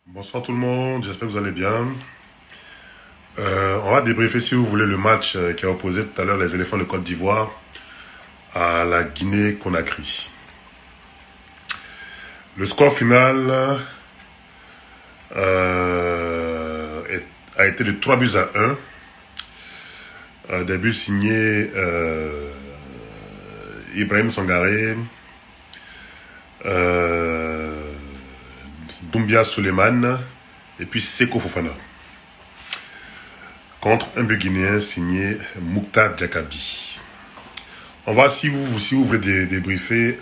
Bonsoir tout le monde, j'espère que vous allez bien. On va débriefer si vous voulez le match qui a opposé tout à l'heure les éléphants de Côte d'Ivoire à la Guinée-Conakry. Le score final a été de 3 buts à 1. Des buts signés Ibrahim Sangaré, Doumbia Suleiman et puis Seko Fofana. Contre un but guinéen signé Mouktar Diakabi. On va, si vous voulez débriefer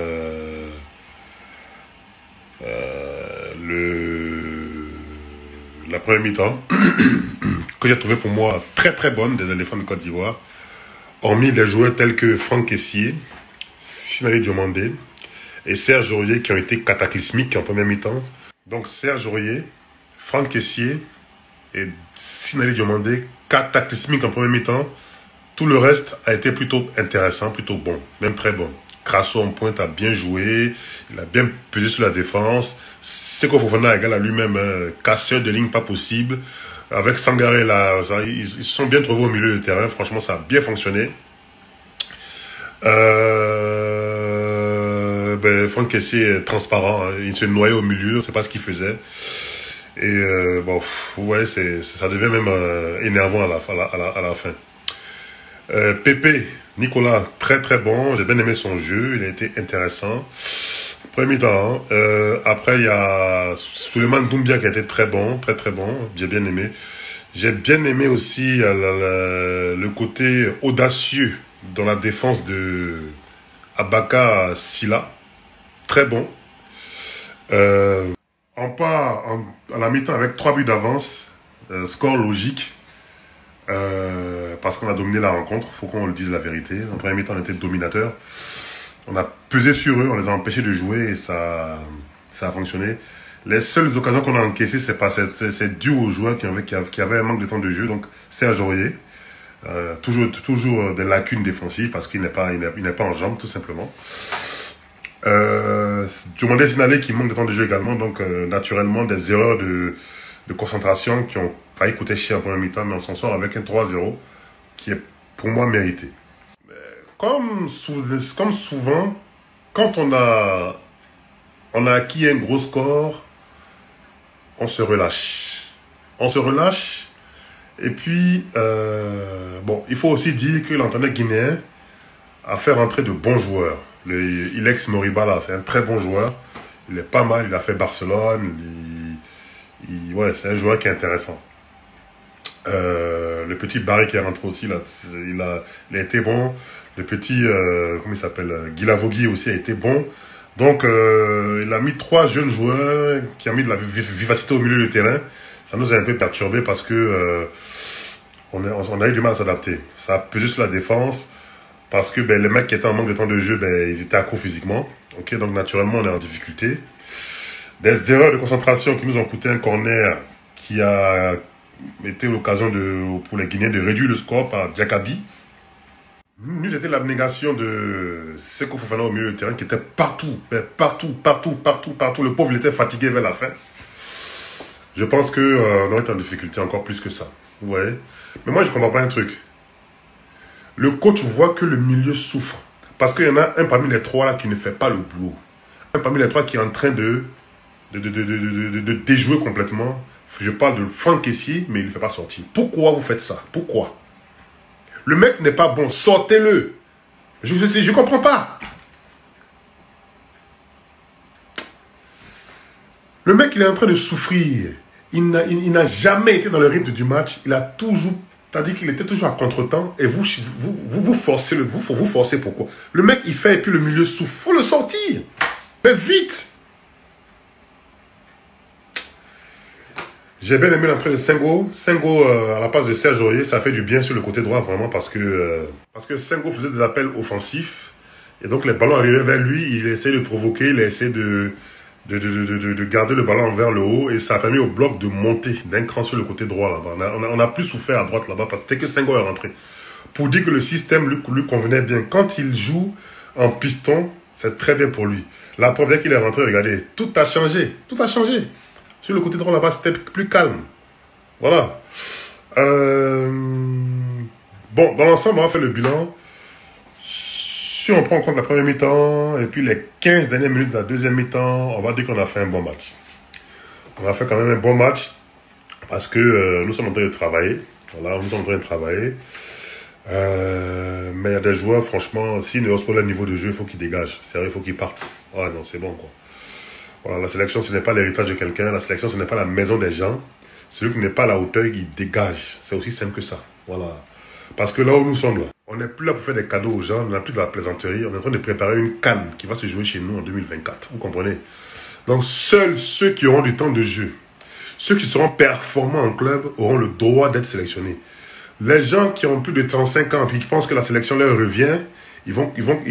la première mi-temps, que j'ai trouvé pour moi très bonne des éléphants de Côte d'Ivoire, hormis les joueurs tels que Franck Kessié, Sinali Diomandé et Serge Aurier qui ont été cataclysmiques en première mi-temps. Donc Serge Aurier, Franck Kessié et Sinali Diomandé, cataclysmique en première mi-temps. Tout le reste a été plutôt intéressant, plutôt bon, même très bon. Crasso en pointe a bien joué, il a bien pesé sur la défense. Seko Fofana égale à lui-même, casseur de ligne pas possible. Avec Sangaré là, ils se sont bien trouvés au milieu du terrain, franchement ça a bien fonctionné. Franck Kessié est transparent, hein. Il se noyait au milieu, on ne sait pas ce qu'il faisait. Et bon, vous voyez, ça devient même énervant à la fin. Pépé, Nicolas, très bon. J'ai bien aimé son jeu, il a été intéressant. Premier temps. Après, il y a Souleymane Doumbia qui a été très bon. J'ai bien aimé. J'ai bien aimé aussi le côté audacieux dans la défense de Abaka Silla. Très bon. On part à la mi-temps avec 3 buts d'avance. Score logique. Parce qu'on a dominé la rencontre, faut qu'on le dise la vérité. En première mi-temps, on était dominateur. On a pesé sur eux, on les a empêchés de jouer et ça a fonctionné. Les seules occasions qu'on a encaissées, c'est dû aux joueurs qui avaient un manque de temps de jeu. Donc, Serge Aurier, toujours des lacunes défensives parce qu'il n'est pas en jambes, tout simplement. Diomandé Sinalé qui manque de temps de jeu également, donc naturellement des erreurs de concentration qui ont failli coûter cher en première mi-temps, mais on s'en sort avec un 3-0 qui est pour moi mérité. Comme souvent, quand on a acquis un gros score, on se relâche. Et puis, bon, il faut aussi dire que l'entraîneur guinéen a fait rentrer de bons joueurs. Ilex Moriba, là, c'est un très bon joueur. Il est pas mal, il a fait Barcelone. Ouais, c'est un joueur qui est intéressant. Le petit Barry qui est rentré aussi, là, il a été bon. Le petit, comment il s'appelle, Guilavogui aussi a été bon. Donc, il a mis 3 jeunes joueurs qui ont mis de la vivacité au milieu du terrain. Ça nous a un peu perturbé parce que on a eu du mal à s'adapter. Ça a pesé sur la défense parce que les mecs qui étaient en manque de temps de jeu, ils étaient à court physiquement. Okay, donc, naturellement, on est en difficulté. Des erreurs de concentration qui nous ont coûté un corner qui a été l'occasion pour les Guinéens de réduire le score par Diakabi. Nous, c'était l'abnégation de Seko Fofana au milieu du terrain qui était partout. Le pauvre, il était fatigué vers la fin. Je pense qu'on aurait été en difficulté encore plus que ça. Vous voyez? Mais moi, je ne comprends pas un truc. Le coach voit que le milieu souffre. Parce qu'il y en a un parmi les 3 là qui ne fait pas le boulot. Un parmi les 3 qui est en train de déjouer complètement. Je parle de Franck Kessié, mais il ne le fait pas sortir. Pourquoi vous faites ça? Pourquoi? Le mec n'est pas bon, sortez-le. Je comprends pas. Le mec, il est en train de souffrir. Il n'a jamais été dans le rythme du match. Il a toujours, c'est-à-dire qu'il était toujours à contre-temps. Et vous forcez, vous forcez pourquoi? Le mec, il fait et puis le milieu souffre. Il faut le sortir. Mais vite. J'ai bien aimé l'entrée de Senghor. Senghor, à la place de Serge Aurier, ça fait du bien sur le côté droit, vraiment, parce que Senghor faisait des appels offensifs. Et donc, les ballons arrivaient vers lui. Il essayait de provoquer, il essayait de garder le ballon vers le haut. Et ça a permis au bloc de monter d'un cran sur le côté droit, là-bas. On a plus souffert à droite, là-bas, parce que dès que Senghor est rentré. Pour dire que le système lui convenait bien. Quand il joue en piston, c'est très bien pour lui. La preuve, dès qu'il est rentré, regardez, tout a changé. Tout a changé. Sur le côté droit là-bas, c'était plus calme. Voilà. Bon, dans l'ensemble, on va faire le bilan. Si on prend en compte la première mi-temps et puis les 15 dernières minutes de la deuxième mi-temps, on va dire qu'on a fait un bon match. On a fait quand même un bon match parce que nous sommes en train de travailler. Voilà, nous sommes en train de travailler. Mais il y a des joueurs, franchement, s'ils ne haussent pas le niveau de jeu, il faut qu'ils dégagent. Sérieux, il faut qu'ils partent. Ouais, non, c'est bon, quoi. Voilà, la sélection, ce n'est pas l'héritage de quelqu'un. La sélection, ce n'est pas la maison des gens. Celui qui n'est pas à la hauteur, il dégage. C'est aussi simple que ça. Voilà. Parce que là où nous sommes, là, on n'est plus là pour faire des cadeaux aux gens. On n'a plus de la plaisanterie. On est en train de préparer une CAN qui va se jouer chez nous en 2024. Vous comprenez? Donc, seuls ceux qui auront du temps de jeu, ceux qui seront performants en club, auront le droit d'être sélectionnés. Les gens qui ont plus de 35 ans et qui pensent que la sélection leur revient, ils vont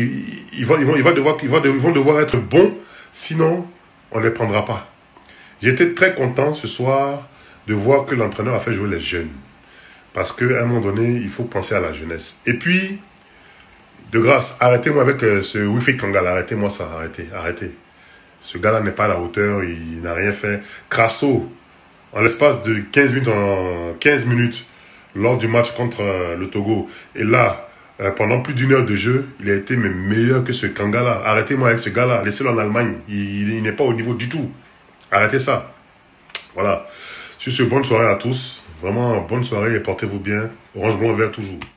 devoir être bons, sinon on ne les prendra pas. J'étais très content ce soir de voir que l'entraîneur a fait jouer les jeunes. Parce qu'à un moment donné, il faut penser à la jeunesse. Et puis, de grâce, arrêtez-moi avec ce Wilfried Kangala, arrêtez-moi ça, arrêtez. Ce gars-là n'est pas à la hauteur, il n'a rien fait. Crasso, en l'espace de 15 minutes, lors du match contre le Togo, et là, pendant plus d'une heure de jeu, il a été même meilleur que ce Kangala. Arrêtez-moi avec ce gars-là, laissez-le en Allemagne, il n'est pas au niveau du tout. Arrêtez ça. Voilà. Sur ce, bonne soirée à tous. Vraiment, bonne soirée et portez-vous bien. Orange Blanc Vert toujours.